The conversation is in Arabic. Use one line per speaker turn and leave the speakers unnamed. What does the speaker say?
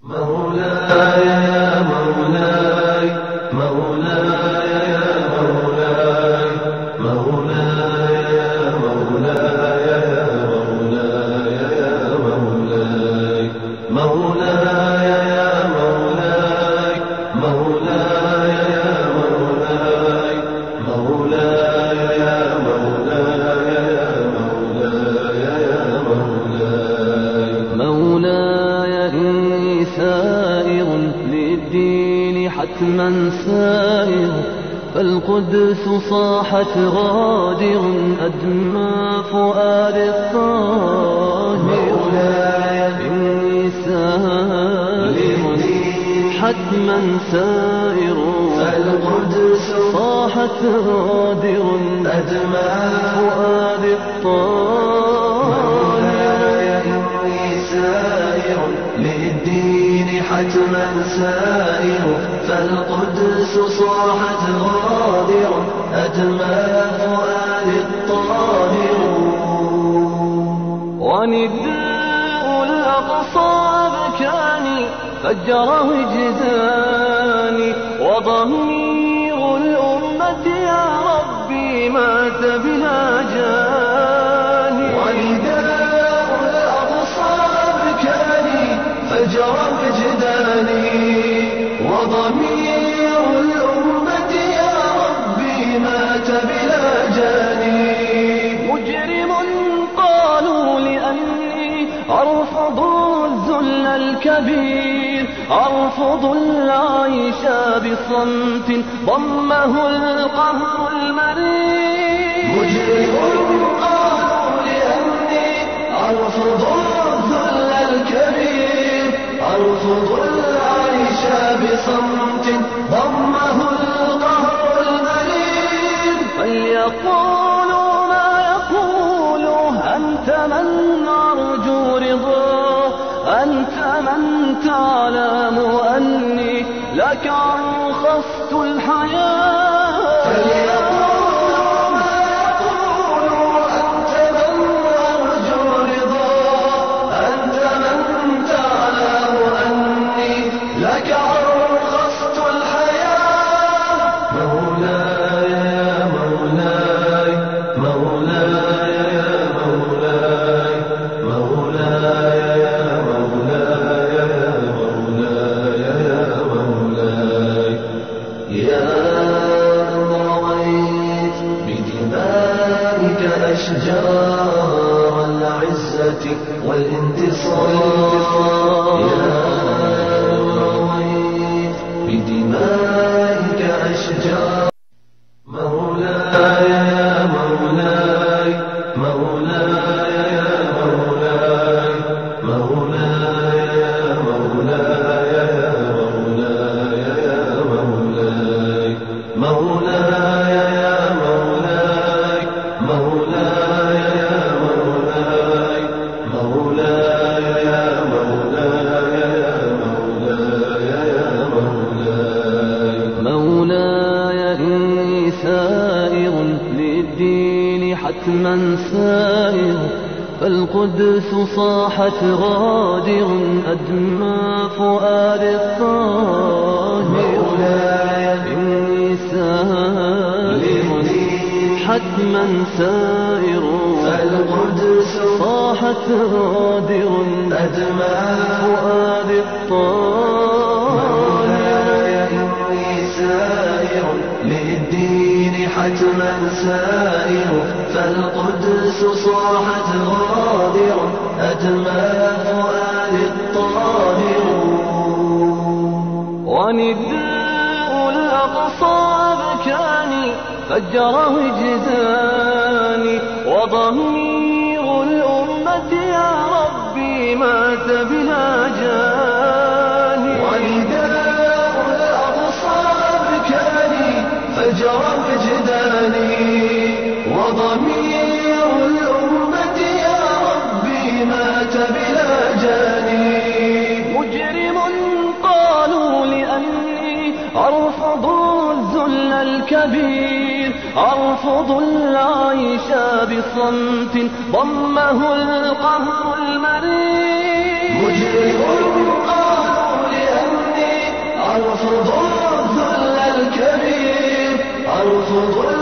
مولاي يا مولاي مولاي يا مولاي مولاي يا مولاي يا مولاي يا مولاي مولاي يا مولاي مولاي يا مولاي مولاي يا مولاي يا مولاي يا مولاي
مولاي إني سائر للدين حتما سائر فالقدس صاحت غادر أدمى فؤاد الطاهر
مولاي
إني سائر حتما سائر
فالقدس
صاحت غادر
أدمى
فؤاد الطاهر
إني سائر للدين حتما سائر فالقدس صاحت غادر أدمى فؤاد الطاهر
ونداء الأقصى بكاني فجر وجداني وضمير الأمة يا ربي مات بلا جاني
ونداء الأقصى بكاني فجر وجداني وضمير الأمة يا ربي مات بلا جاني
مجرم قالوا لأني أرفض الذل الكبير أرفض العيش بصمت ضمه القهر المرير
مجرم قالوا لأني أرفض الذل الكبير أرفض العيش بصمت ضمه القهر المرير
فليقولوا ما يقولوا أنت من أرجو رضاه أنت من تعلم أني لك أرخصت الحياة
فليقولوا ما يقولوا أنت من أرجو رضاه أنت من تعلم أني لك أرخصت الحياة مولاي يا مولاي مولاي يا مولاي مولاي يا مولاي يا مولاي يا مولاي يا رويت بدمائك أشجار العزة والانتصار يا رويت بدمائك أشجار مولاي يا مولاي مولاي يا مولاي مولاي يا مولاي يا مولاي يا مولاي مولاي يا مولاي مولاي يا مولاي مولاي يا مولاي يا مولاي يا مولاي
مولاي إني سائر للدين حتما سائر فالقدس صاحت غادر أدمى فؤاد الطاهر
مولاي
إني سائر حتما سائر
فالقدس
صاحت غادر
أدمى
فؤاد الطاهر
مولاي إني سائر للدين حتما سائر فالقدس صاحت غادر أدمى فؤاد الطاهر
ونداء الأقصى بكاني فجر وجداني وضمير الأمة يا ربي مات بلا جاني
ونداء الأقصى بكاني فجر وجداني وضمير الأمة يا ربي مات بلا جاني
مجرم قالوا لأني أرفض الذل الكبير أرفض العيش بصمت ضمه القهر المرير
مجرم قالوا أرفض